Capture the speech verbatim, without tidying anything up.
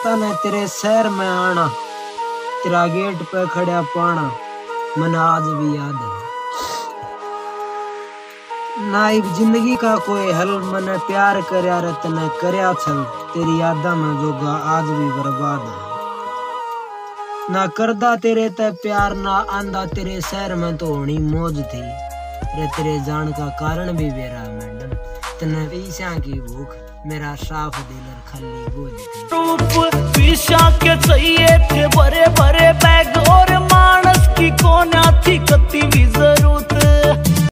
तने तेरे शहर में आना, तेरा गेट पे खड़ा पाना मन आज भी याद है। ना एक जिंदगी का कोई हल मन प्यार करया रे तने करया छल, तेरी यादा में जोगा आज भी बर्बाद है। ना करदा तेरे ते प्यार ना आंदा तेरे शहर में तो होनी मौज थी रे, तेरे जान का कारण भी बेरा मैडम, तने पैसा की भूख मेरा साफ दिल और खाली बोझ थी। रूप पीछा के चाहिए थे बड़े बड़े बैग और मानस की कोना थी कती भी जरूरत।